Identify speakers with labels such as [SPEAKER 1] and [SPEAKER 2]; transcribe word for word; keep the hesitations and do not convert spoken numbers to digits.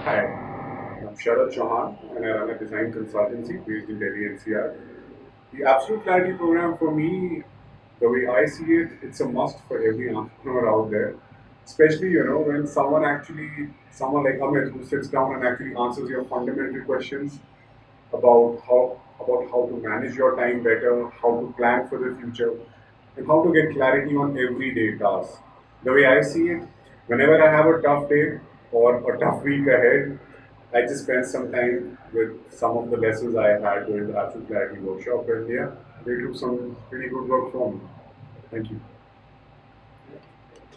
[SPEAKER 1] Hi, I'm Sharad Chauhan and I run a design consultancy based in Delhi N C R. The Absolute Clarity program for me, the way I see it, it's a must for every entrepreneur out there. Especially, you know, when someone actually, someone like Amit who sits down and actually answers your fundamental questions about how about how to manage your time better, how to plan for the future, and how to get clarity on everyday tasks. The way I see it, whenever I have a tough day or a tough week ahead, I just spend some time with some of the lessons I had during the Absolute Clarity workshop, and yeah, they do some pretty good work for me. Thank you.